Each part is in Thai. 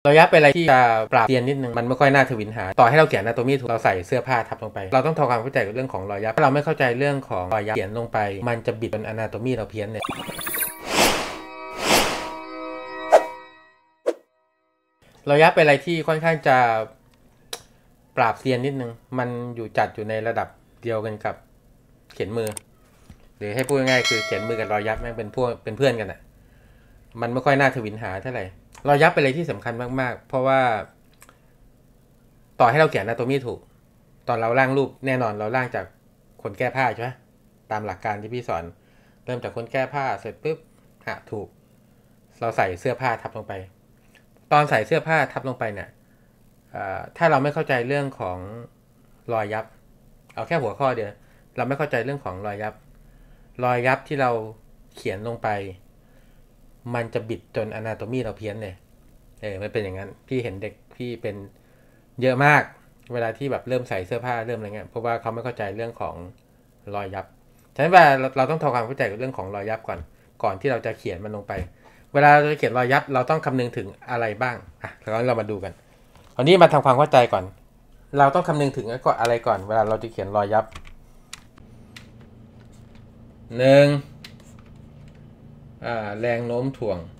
ระยะเป็นอะไรที่จะปราบเซียนนิดนึงมันไม่ค่อยน่าทวินหาต่อให้เราเขียนอนาโตมีถูกเราใส่เสื้อผ้าทับลงไปเราต้องทำความเข้าใจกับเรื่องของรอยยับถ้าเราไม่เข้าใจเรื่องของรอยยับเขียนลงไปมันจะบิดจนอนาโตมีเราเพี้ยนเนี่ยรอยยับเป็นอะไรที่ค่อนข้างจะปราบเซียนนิดนึงมันจัดอยู่ในระดับเดียวกันกับเขียนมือหรือให้พูดง่ายๆคือเขียนมือกับรอยยับแม่งเป็นเพื่อนกันอ่ะมันไม่ค่อยน่าทวินหาเท่าไหร่รอยยับเป็นอะไรที่สำคัญมากๆเพราะว่าต่อให้เราเขียนอนาโตมีถูกตอนเราร่างรูปแน่นอนเราร่างจากคนแก้ผ้าใช่ไหมตามหลักการที่พี่สอนเริ่มจากคนแก้ผ้าเสร็จปุ๊บถูกเราใส่เสื้อผ้าทับลงไปตอนใส่เสื้อผ้าทับลงไปเนี่ยถ้าเราไม่เข้าใจเรื่องของรอยยับเอาแค่หัวข้อเดียวเราไม่เข้าใจเรื่องของรอยยับที่เราเขียนลงไปมันจะบิดจนอนาโตมีเราเพี้ยนเลยมันเป็นอย่างนั้นพี่เห็นเด็กพี่เป็นเยอะมากเวลาที่แบบเริ่มใส่เสื้อผ้าเริ่มอะไรเงี้ยเพราะว่าเขาไม่เข้าใจเรื่องของรอยยับฉะนั้นเวลาเราต้องทำความเข้าใจกับเรื่องของรอยยับก่อนที่เราจะเขียนมันลงไปเวลาเราจะเขียนรอยยับเราต้องคำนึงถึงอะไรบ้างแล้วเรามาดูกันคราวนี้มาทำความเข้าใจก่อนเราต้องคำนึงถึงอะไรก่อนเวลาเราจะเขียนรอยยับแรงโน้มถ่วง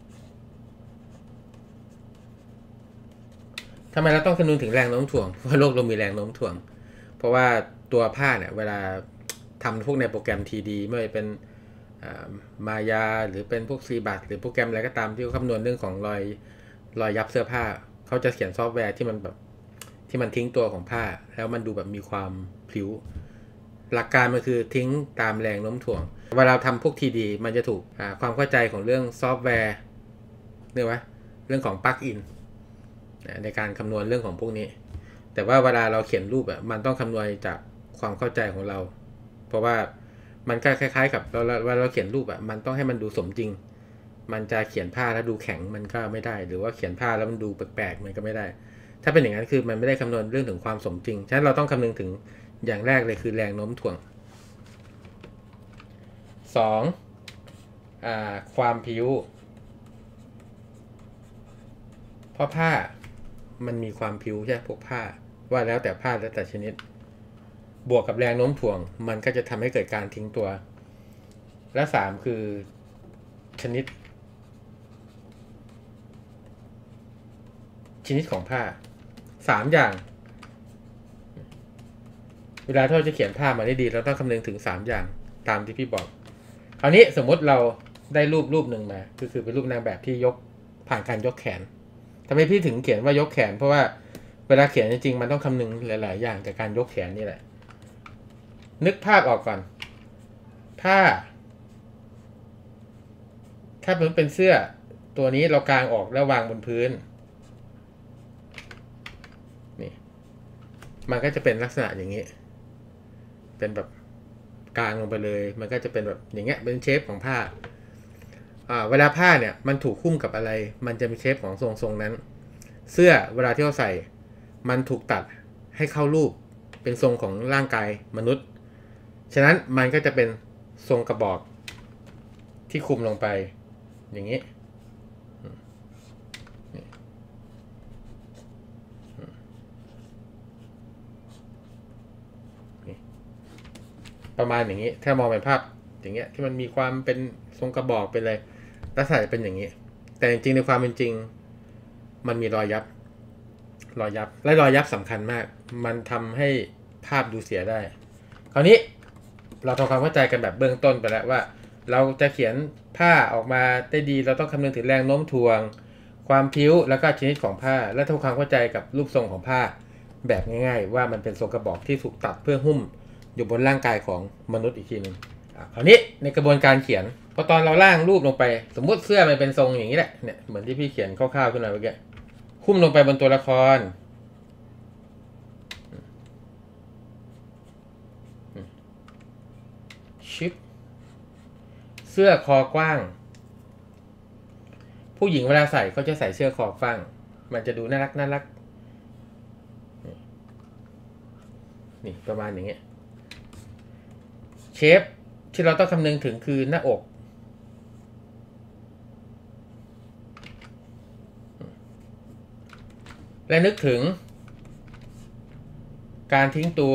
ทำไมเราต้องคำนึงถึงแรงโน้มถ่วงเพราะโลกเรามีแรงโน้มถ่วงเพราะว่าตัวผ้าเนี่ยเวลาทำพวกในโปรแกรม TD ไม่ว่าเป็นมายาหรือเป็นพวก CBAT หรือโปรแกรมอะไรก็ตามที่เขาคำนวณเรื่องของรอยยับเสื้อผ้าเขาจะเขียนซอฟต์แวร์ที่มันแบบที่มันทิ้งตัวของผ้าแล้วมันดูแบบมีความพลิ้วหลักการมันคือทิ้งตามแรงโน้มถ่วงเวลาทำพวก TD มันจะถูกความเข้าใจของเรื่องซอฟต์แวร์เนี่ยว่าเรื่องของปลั๊กอินในการคำนวณเรื่องของพวกนี้แต่ว่าเวลาเราเขียนรูปมันต้องคำนวณจากความเข้าใจของเราเพราะว่ามันก็คล้ายๆกับเราเขียนรูปมันต้องให้มันดูสมจริงมันจะเขียนผ้าแล้วดูแข็งมันก็ไม่ได้หรือว่าเขียนผ้าแล้วมันดูแปลกๆมันก็ไม่ได้ถ้าเป็นอย่างนั้นคือมันไม่ได้คำนวณเรื่องถึงความสมจริงฉะนั้นเราต้องคำนึงถึงอย่างแรกเลยคือแรงโน้มถ่วง2ความพลิ้วเพราะผ้ามันมีความพลิ้วใช่พวกผ้าว่าแล้วแต่ผ้าแล้วแต่ชนิดบวกกับแรงโน้มถ่วงมันก็จะทำให้เกิดการทิ้งตัวและ3คือชนิดของผ้า3อย่างเวลาที่เราจะเขียนผ้ามาได้ดีเราต้องคำนึงถึง3อย่างตามที่พี่บอกคราวนี้สมมติเราได้รูปหนึ่งมาคือเป็นรูปนางแบบที่ยกผ่านการยกแขนทำไมพี่ถึงเขียนว่ายกแขนเพราะว่าเวลาเขียนจริงๆมันต้องคำนึงหลายๆอย่างจากการยกแขนนี่แหละนึกภาพออกก่อนถ้ามันเป็นเสื้อตัวนี้เรากางออกแล้ววางบนพื้นนี่มันก็จะเป็นลักษณะอย่างนี้เป็นแบบกางลงไปเลยมันก็จะเป็นแบบอย่างเงี้ยเป็นเชฟของผ้าเวลาผ้าเนี่ยมันถูกหุ้มกับอะไรมันจะมีเชฟของทรงนั้นเสื้อเวลาที่เราใส่มันถูกตัดให้เข้ารูปเป็นทรงของร่างกายมนุษย์ฉะนั้นมันก็จะเป็นทรงกระบอกที่คุมลงไปอย่างนี้ประมาณอย่างนี้ถ้ามองเป็นภาพอย่างเงี้ยที่มันมีความเป็นทรงกระบอกเป็นอะไรลักษณะเป็นอย่างนี้แต่จริงๆในความเป็นจริงมันมีรอยยับและรอยยับสำคัญมากมันทำให้ภาพดูเสียได้คราวนี้เราทำความเข้าใจกันแบบเบื้องต้นไปแล้วว่าเราจะเขียนผ้าออกมาได้ดีเราต้องคำนึงถึงแรงโน้มถ่วงความพลิ้วแล้วก็ชนิดของผ้าและทำความเข้าใจกับรูปทรงของผ้าแบบง่ายๆว่ามันเป็นทรงกระบอกที่ถูกตัดเพื่อหุ้มอยู่บนร่างกายของมนุษย์อีกทีนึงคราวนี้ในกระบวนการเขียนพอตอนเราร่างรูปลงไปสมมุติเสื้อมันเป็นทรงอย่างนี้แหละเนี่ยเหมือนที่พี่เขียนคร่าวๆขึ้นมาเมื่อกี้หุ้มลงไปบนตัวละครชิปเสื้อคอกว้างผู้หญิงเวลาใส่เขาจะใส่เสื้อคอกว้างมันจะดูน่ารักนี่ประมาณอย่างเงี้ยเชฟที่เราต้องคำนึงถึงคือหน้าอกและนึกถึงการทิ้งตัว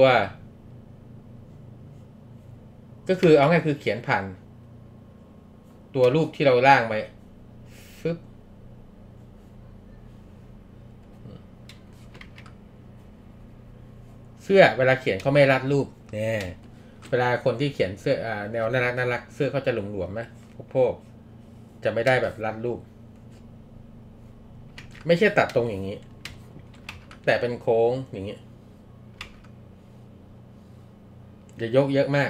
ก็คือเอาง่ายคือเขียนผ่านตัวรูปที่เราร่างไปฟึบเสื้อเวลาเขียนเขาไม่รัดรูปเนี่ยเวลาคนที่เขียนเสื้อแนวน่ารักเสื้อเขาจะหลวมๆนะโพกจะไม่ได้แบบรัดรูปไม่ใช่ตัดตรงอย่างนี้แต่เป็นโค้งอย่างนี้จะยกเยอะมาก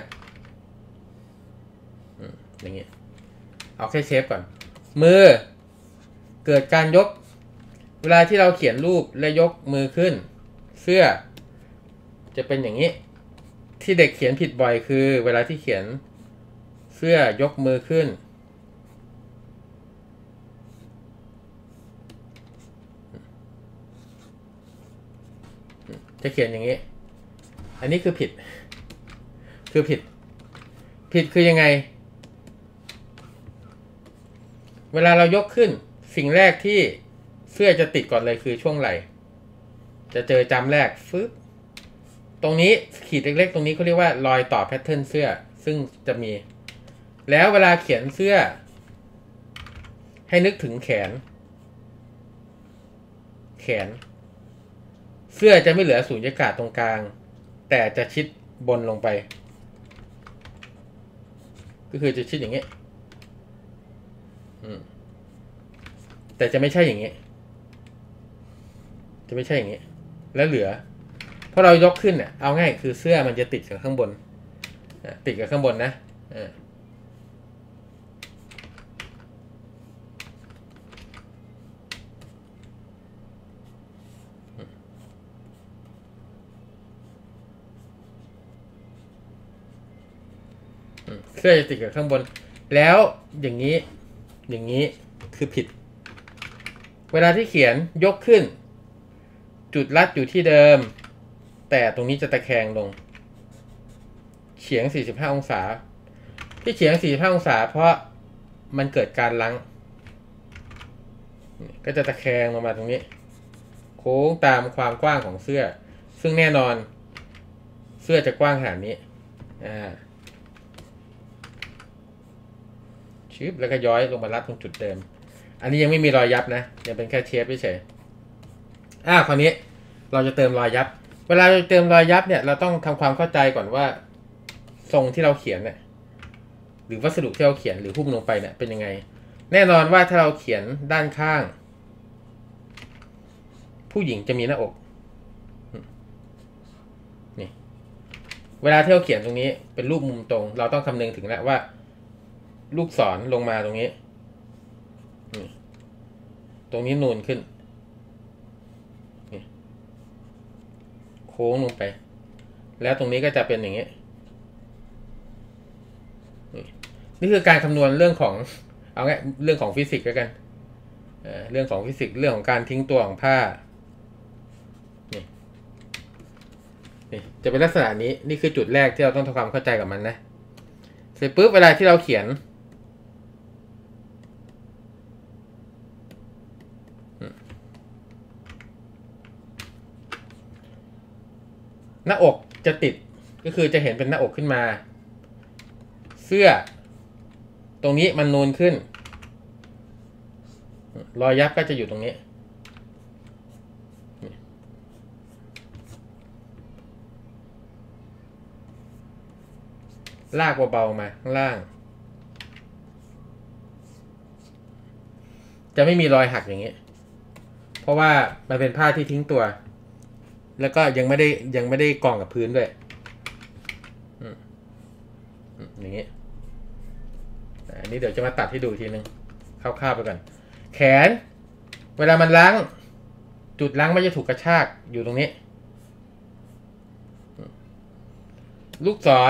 อย่างนี้เอาแค่เชฟก่อนมือเกิดการยกเวลาที่เราเขียนรูปและยกมือขึ้นเสื้อจะเป็นอย่างนี้ที่เด็กเขียนผิดบ่อยคือเวลาที่เขียนเสื้อยกมือขึ้นจะเขียนอย่างนี้อันนี้คือผิดคือยังไงเวลาเรายกขึ้นสิ่งแรกที่เสื้อจะติดก่อนเลยคือช่วงไหล่จะเจอจำแรกฟึบตรงนี้ขีดเล็กๆตรงนี้เขาเรียกว่ารอยต่อแพทเทิร์นเสื้อซึ่งจะมีแล้วเวลาเขียนเสื้อให้นึกถึงแขนเสื้อจะไม่เหลือสูญญากาศตรงกลางแต่จะชิดบนลงไปก็คือจะชิดอย่างนี้แต่จะไม่ใช่อย่างนี้แล้วเหลือเพราะเรายกขึ้นเนี่ยเอาง่ายคือเสื้อมันจะติดกับข้างบนนะเสื้อจะติดกับข้างบนแล้วอย่างนี้คือผิดเวลาที่เขียนยกขึ้นจุดรัดอยู่ที่เดิมแต่ตรงนี้จะตะแคงลงเฉียง45องศาที่เฉียง45องศาเพราะมันเกิดการลังก็จะตะแคงลงมาตรงนี้โค้งตามความกว้างของเสื้อซึ่งแน่นอนเสื้อจะกว้างขนาดนี้ชิบแล้วก็ย้อยลงมารัดตรงจุดเดิมอันนี้ยังไม่มีรอยยับนะยังเป็นแค่เชฟเฉยคราวนี้เราจะเติมรอยยับเวลาเราเติมรอยยับเนี่ยเราต้องทำความเข้าใจก่อนว่าทรงที่เราเขียนเนี่ยหรือวัสดุที่เราเขียนหรือหุ้มลงไปเนี่ยเป็นยังไงแน่นอนว่าถ้าเราเขียนด้านข้างผู้หญิงจะมีหน้าอกนี่เวลาที่เราเขียนตรงนี้เป็นรูปมุมตรงเราต้องคำนึงถึงแล้วว่าลูกศรลงมาตรงนี้ตรงนี้นูนขึ้นโค้งลงไปแล้วตรงนี้ก็จะเป็นอย่างนี้นี่คือการคำนวณเรื่องของเอาไงเรื่องของฟิสิกส์แล้วกันเรื่องของฟิสิกส์เรื่องของการทิ้งตัวของผ้านี่จะเป็นลักษณะนี้นี่คือจุดแรกที่เราต้องทำความเข้าใจกับมันนะเสร็จปุ๊บเวลาที่เราเขียนหน้าอกจะติดก็คือจะเห็นเป็นหน้าอกขึ้นมาเสื้อตรงนี้มันนูนขึ้นรอยยับก็จะอยู่ตรงนี้ลากเบาๆมาข้างล่างจะไม่มีรอยหักอย่างนี้เพราะว่ามันเป็นผ้าที่ทิ้งตัวแล้วก็ยังไม่ได้กองกับพื้นด้วยอย่างนี้อันนี้เดี๋ยวจะมาตัดให้ดูทีนึงคร่าวๆไปก่อนแขนเวลามันล้างจุดล้างไม่จะถูกกระชากอยู่ตรงนี้ลูกศร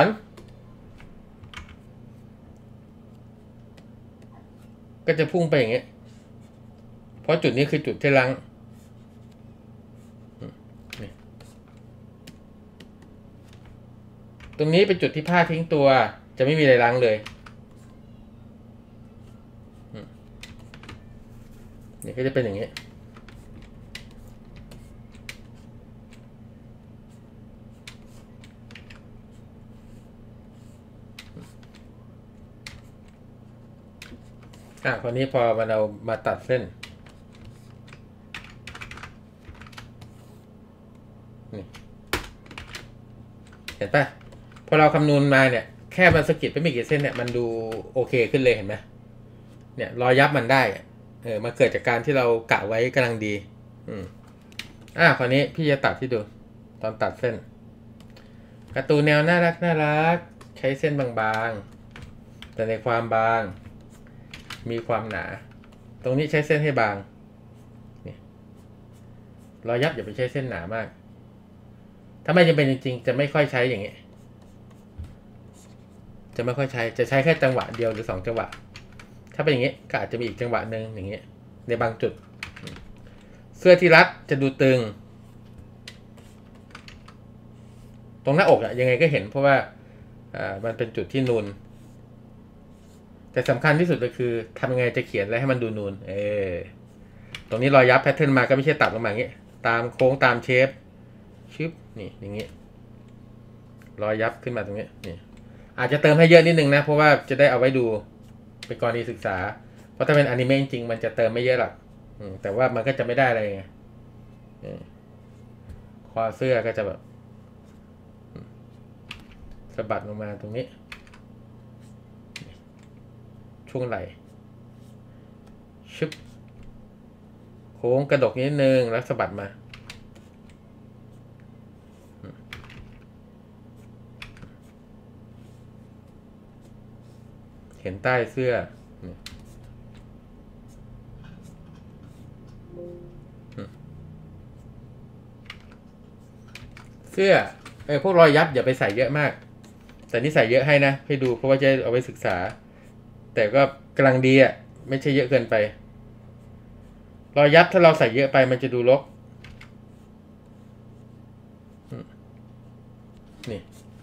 ก็จะพุ่งไปอย่างนี้เพราะจุดนี้คือจุดที่ล้างตรงนี้เป็นจุดที่ผ้าทิ้งตัวจะไม่มีอะไรล้างเลยนี่ก็จะเป็นอย่างนี้คราวนี้พอเรามาตัดเส้นนี่เห็นปะพอเราคำนวณมาเนี่ยแค่มันสะกิดไปไม่กี่เส้นเนี่ยมันดูโอเคขึ้นเลยเห็นไหมเนี่ยรอยยับมันได้มันเกิดจากการที่เรากะไว้กำลังดีคราวนี้พี่จะตัดที่ดูตอนตัดเส้นการ์ตูนแนวน่ารักใช้เส้นบางๆแต่ในความบางมีความหนาตรงนี้ใช้เส้นให้บางนี่รอยยับอย่าไปใช้เส้นหนามากถ้าไม่จำเป็นจริงๆจะไม่ค่อยใช้อย่างนี้จะไม่ค่อยใช้จะใช้แค่จังหวะเดียวหรือ2จังหวะถ้าเป็นอย่างนี้ก็อาจจะมีอีกจังหวะหนึ่งอย่างนี้ในบางจุดเสื้อที่รัดจะดูตึงตรงหน้าอกยังไงก็เห็นเพราะว่ามันเป็นจุดที่นูนแต่สำคัญที่สุดก็คือทำยังไงจะเขียนอะไรให้มันดูนูนตรงนี้รอยยับแพทเทิร์นมาก็ไม่ใช่ตัดลงมาอย่างนี้ตามโค้งตามเชฟชึบนี่อย่างนี้รอยยับขึ้นมาตรงนี้นี่อาจจะเติมให้เยอะนิดนึงนะเพราะว่าจะได้เอาไว้ดูเป็นกรณีศึกษาเพราะถ้าเป็นอนิเมะจริงมันจะเติมไม่เยอะหรอกแต่ว่ามันก็จะไม่ได้อะไรไงคอเสื้อก็จะแบบสะบัดลงมาตรงนี้ช่วงไหล่ชึบโค้งกระดกนิดนึงแล้วสะบัดมาเห็นใต้เสื้อเสื้อพวกรอยยับอย่าไปใส่เยอะมากแต่นี่ใส่เยอะให้นะให้ดูเพราะว่าจะเอาไว้ศึกษาแต่ก็กำลังดีไม่ใช่เยอะเกินไปรอยยับถ้าเราใส่เยอะไปมันจะดูรกนี่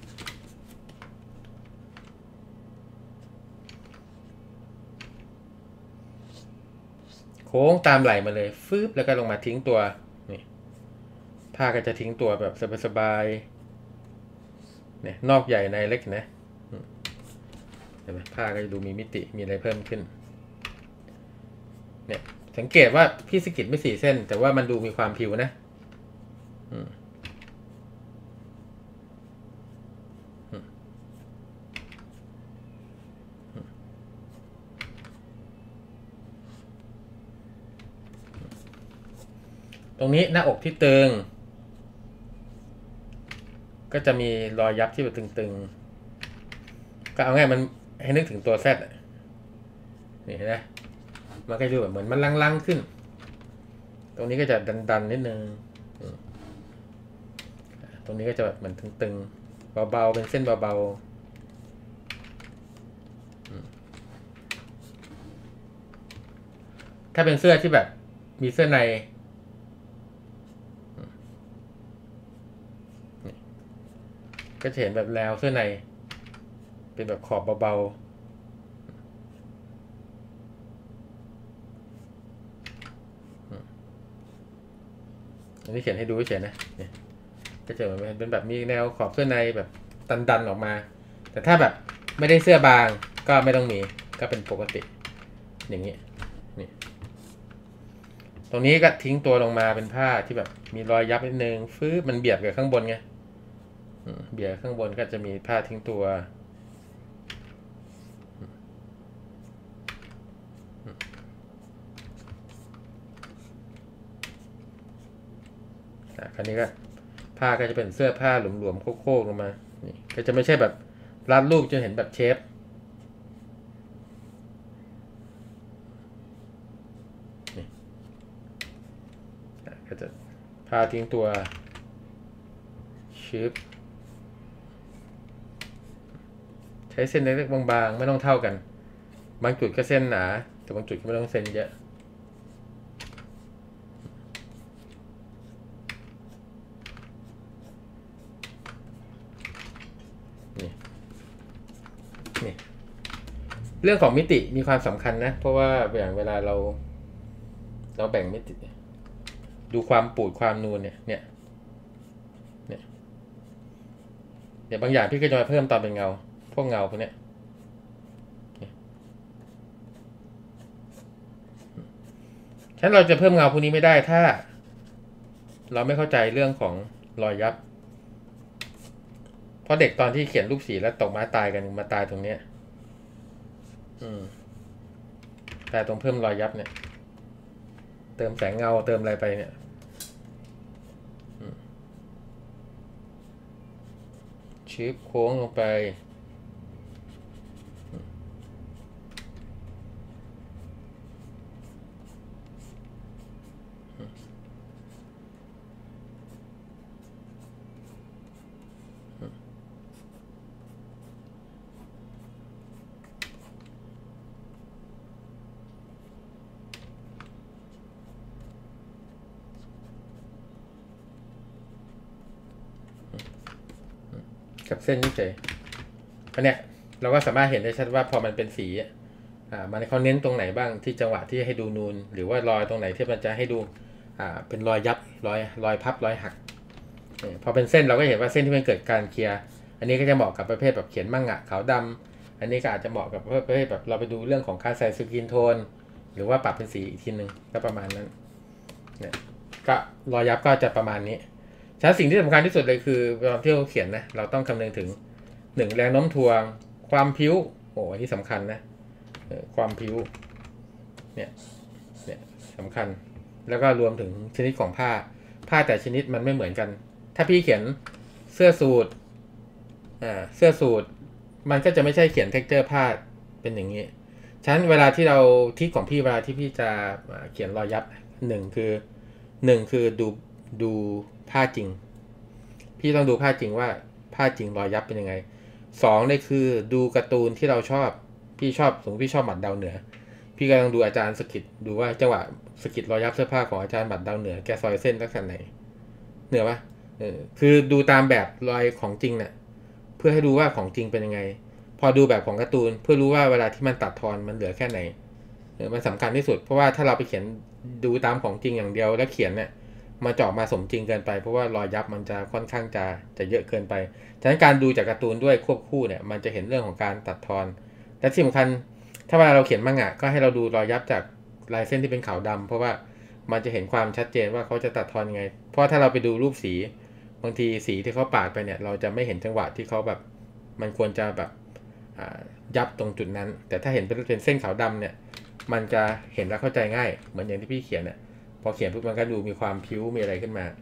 โค้งตามไหล่มาเลยฟืบแล้วก็ลงมาทิ้งตัวนี่ผ้าก็จะทิ้งตัวแบบสบายๆเนี่ยนอกใหญ่ในเล็กนะเห็นไหมผ้าก็จะดูมีมิติมีอะไรเพิ่มขึ้นเนี่ยสังเกตว่าพี่สกิดไม่4 เส้นแต่ว่ามันดูมีความผิวนะตรงนี้หน้าอกที่ตึงก็จะมีรอยยับที่แบบตึงๆก็เอาง่ายมันให้นึกถึงตัวแซดนี่เห็นไหมมันก็ดูแบบเหมือนมันลังๆขึ้นตรงนี้ก็จะดันนิดนึงตรงนี้ก็จะแบบเหมือนตึงๆเบาๆเป็นเส้นเบาๆถ้าเป็นเสื้อที่แบบมีเสื้อในก็จะเห็นแบบแนวเสื้อในเป็นแบบขอบเบาๆอันนี้เขียนให้ดูเฉยๆนะเนี่ยก็จะเหมือนเป็นแบบมีแนวขอบเสื้อในแบบดันออกมาแต่ถ้าแบบไม่ได้เสื้อบางก็ไม่ต้องมีก็เป็นปกติอย่างนี้นี่ตรงนี้ก็ทิ้งตัวลงมาเป็นผ้าที่แบบมีรอยยับนิดนึงฟื้นมันเบียดกับข้างบนไงเบียดข้างบนก็จะมีผ้าทิ้งตัวคราวนี้ก็ผ้าก็จะเป็นเสื้อผ้าหลวมๆโค้งๆลงมานี่ก็จะไม่ใช่แบบรัดรูปจนเห็นแบบเชฟนี่ก็จะผ้าทิ้งตัวชิปใช้เส้นเล็กๆบางๆไม่ต้องเท่ากันบางจุดก็เส้นหนาแต่บางจุดก็ไม่ต้องเส้นเยอะนี่เรื่องของมิติมีความสำคัญนะเพราะว่าอย่างเวลาเราแบ่งมิติดูความปูดความนูนเนี่ยบางอย่างพี่ก็จะมาเพิ่มตอนเป็นเงาพวกเงาพวกเนี้ยฉะนั้นเราจะเพิ่มเงาพวกนี้ไม่ได้ถ้าเราไม่เข้าใจเรื่องของรอยยับเพราะเด็กตอนที่เขียนรูปสีแล้วตกม้าตายกันมาตายตรงเนี้ยแต่ตรงเพิ่มรอยยับเนี่ยเติมแสงเงาเติมอะไรไปเนี่ยชิปโค้งลงไปกับเส้นเฉยอันเนี้ยเราก็สามารถเห็นได้ชัดว่าพอมันเป็นสีมันเขาเน้นตรงไหนบ้างที่จังหวะที่ให้ดูนูนหรือว่ารอยตรงไหนที่มันจะให้ดูเป็นรอยยับรอยพับรอยหักพอเป็นเส้นเราก็เห็นว่าเส้นที่มันเกิดการเคลียร์อันนี้ก็จะเหมาะกับประเภทแบบเขียนมังงะขาวดำอันนี้ก็อาจจะเหมาะกับประเภทแบบเราไปดูเรื่องของการใส่สกินโทนหรือว่าปรับเป็นสีอีกทีหนึ่งก็ประมาณนั้นเนี่ยก็รอยยับก็จะประมาณนี้ฉะนั้นสิ่งที่สำคัญที่สุดเลยคือตอนที่เราเขียนนะเราต้องคำนึงถึง1แรงโน้มถ่วงความพิ้วโอ้อันนี้สำคัญนะความพิ้วเนี่ยสำคัญแล้วก็รวมถึงชนิดของผ้าแต่ชนิดมันไม่เหมือนกันถ้าพี่เขียนเสื้อสูทมันก็จะไม่ใช่เขียนเท็กเจอร์ผ้าเป็นอย่างนี้ฉะนั้นเวลาที่เราทิศของพี่เวลาที่พี่จะเขียนรอยยับหนึ่งคือดูผ้าจริงพี่ต้องดูผ้าจริงว่าผ้าจริงรอยยับเป็นยังไง2เลยคือดูการ์ตูนที่เราชอบพี่ชอบสมมติพี่ชอบหมัดดาวเหนือพี่ก็ต้องดูอาจารย์สกิดดูว่าจังหวะสกิดรอยยับเสื้อผ้าของอาจารย์หมัดดาวเหนือแกซอยเส้นลักษณะไหนเหนือปะคือดูตามแบบรอยของจริงเนี่ยเพื่อให้ดูว่าของจริงเป็นยังไงพอดูแบบของการ์ตูนเพื่อรู้ว่าเวลาที่มันตัดทอนมันเหลือแค่ไหนมันสำคัญที่สุดเพราะว่าถ้าเราไปเขียนดูตามของจริงอย่างเดียวแล้วเขียนเนี่ยมาเจาะมาสมจริงเกินไปเพราะว่ารอยยับมันจะค่อนข้างจะเยอะเกินไปฉะนั้นการดูจากการ์ตูนด้วยควบคู่เนี่ยมันจะเห็นเรื่องของการตัดทอนและที่สำคัญถ้าเวลาเราเขียนมังงะก็ให้เราดูรอยยับจากลายเส้นที่เป็นขาวดำเพราะว่ามันจะเห็นความชัดเจนว่าเขาจะตัดทอนยังไงเพราะถ้าเราไปดูรูปสีบางทีสีที่เขาปาดไปเนี่ยเราจะไม่เห็นจังหวะที่เขาแบบมันควรจะแบบยับตรงจุดนั้นแต่ถ้าเห็นเป็นเส้นขาวดำเนี่ยมันจะเห็นและเข้าใจง่ายเหมือนอย่างที่พี่เขียนเนี่ยพอเขียนปุ๊บมันก็ดูมีความพิ้วมีอะไรขึ้นมา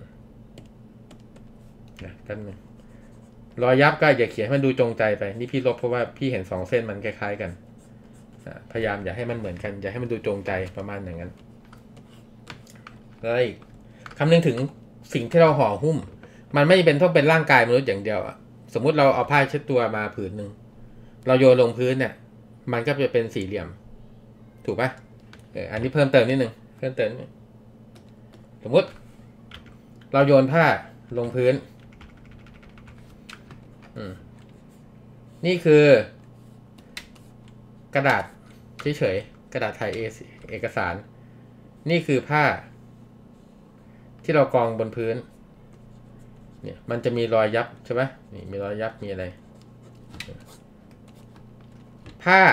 นะกันนึงรอยยับก็อย่าเขียนให้มันดูจงใจไปนี่พี่ลบเพราะว่าพี่เห็น2เส้นมันคล้ายๆกันพยายามอย่าให้มันเหมือนกันอย่าให้มันดูจงใจประมาณอย่างนั้นแล้วอีกคำนึงถึงสิ่งที่เราห่อหุ้มมันไม่เป็นต้องเป็นร่างกายมนุษย์อย่างเดียวสมมุติเราเอาผ้าเช็ดตัวมาผืนหนึ่งเราโยนลงพื้นเนี่ยมันก็จะเป็นสี่เหลี่ยมถูกปะอันนี้เพิ่มเติมนิดนึงสมมติเราโยนผ้าลงพื้นนี่คือกระดาษเฉยๆกระดาษถ่ายเอกสารนี่คือผ้าที่เรากองบนพื้นเนี่ยมันจะมีรอยยับใช่ไหมนี่มีรอยยับมีอะไรผ้า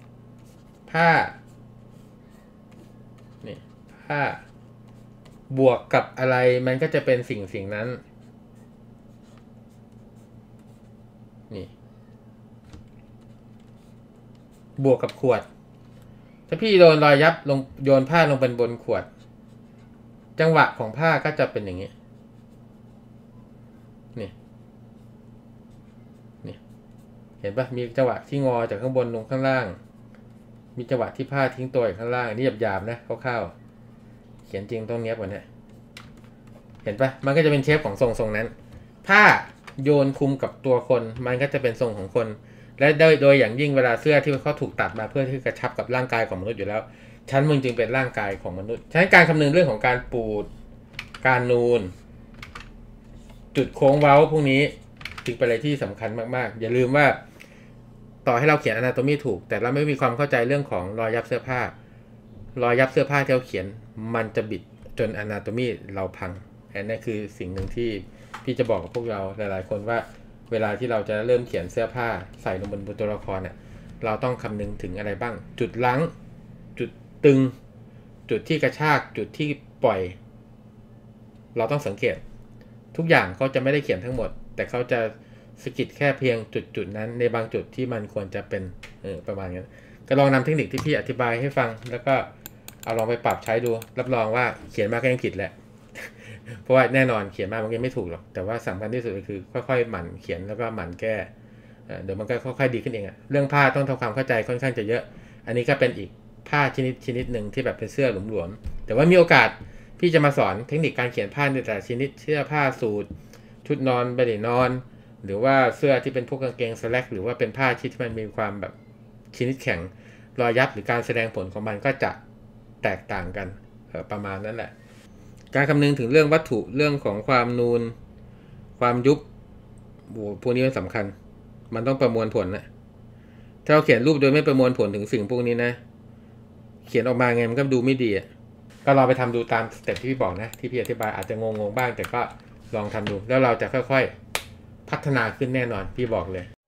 นี่ผ้าบวกกับอะไรมันก็จะเป็นสิ่งนั้นนี่บวกกับขวดถ้าพี่โดนรอยยับลงโยนผ้าลงเป็นบนขวดจังหวะของผ้าก็จะเป็นอย่างนี้นี่เห็นปะมีจังหวะที่งอจากข้างบนลงข้างล่างมีจังหวะที่ผ้าทิ้งตัวอยู่ข้างล่างอันนี้หยาบๆนะคร่าวๆเขียนจริงต้องเนี้ยบกว่านี้เห็นปะมันก็จะเป็นเชฟของทรงนั้นผ้าโยนคุมกับตัวคนมันก็จะเป็นทรงของคนและโดยอย่างยิ่งเวลาเสื้อที่เขาถูกตัดมาเพื่อที่กระชับกับร่างกายของมนุษย์อยู่แล้วชั้นมึงจึงเป็นร่างกายของมนุษย์ฉะนั้นการคำนึงเรื่องของการปูดการนูนจุดโค้งเว้าพวกนี้จึงเป็นอะไรที่สำคัญมากๆอย่าลืมว่าต่อให้เราเขียน anatomy ถูกแต่เราไม่มีความเข้าใจเรื่องของรอยยับเสื้อผ้ารอยยับเสื้อผ้าที่เราเขียนมันจะบิดจน anatomy เราพังอันนี้คือสิ่งหนึ่งที่พี่จะบอกกับพวกเราหลายๆคนว่าเวลาที่เราจะเริ่มเขียนเสื้อผ้าใส่ลงบนตัวละครเนี่ยเราต้องคำนึงถึงอะไรบ้างจุดลังจุดตึงจุดที่กระชากจุดที่ปล่อยเราต้องสังเกตทุกอย่างเขาจะไม่ได้เขียนทั้งหมดแต่เขาจะสกิดแค่เพียงจุดนั้นในบางจุดที่มันควรจะเป็นประมาณนั้นก็ลองนำเทคนิคที่พี่อธิบายให้ฟังแล้วก็เอาลองไปปรับใช้ดูรับรองว่าเขียนมาก็ยังผิดแหละ เพราะว่าแน่นอนเขียนมามันยังไม่ถูกหรอกแต่ว่าสำคัญที่สุดก็คือค่อยๆหมั่นเขียนแล้วก็หมั่นแก้เดี๋ยวมันก็ค่อยๆดีขึ้นเองอะเรื่องผ้าต้องทำความเข้าใจค่อนข้างจะเยอะอันนี้ก็เป็นอีกผ้าชนิดหนึ่งที่แบบเป็นเสื้อหลวมๆแต่ว่ามีโอกาสพี่จะมาสอนเทคนิคการเขียนผ้าในแต่ละชนิดเสื้อผ้าสูทชุดนอนไปนอนหรือว่าเสื้อที่เป็นพวกกางเกงสแลกหรือว่าเป็นผ้าที่มันมีความแบบชนิดแข็งรอยยับหรือการแสดงผลของมันก็จะแตกต่างกันประมาณนั้นแหละการคำนึงถึงเรื่องวัตถุเรื่องของความนูนความยุบพวกนี้มันสำคัญมันต้องประมวลผลนะถ้าเราเขียนรูปโดยไม่ประมวลผลถึงสิ่งพวกนี้นะเขียนออกมาไงมันก็ดูไม่ดีก็ลองไปทำดูตามสเต็ปที่พี่บอกนะที่พี่อธิบายอาจจะงงบ้างแต่ก็ลองทำดูแล้วเราจะค่อยๆพัฒนาขึ้นแน่นอนพี่บอกเลย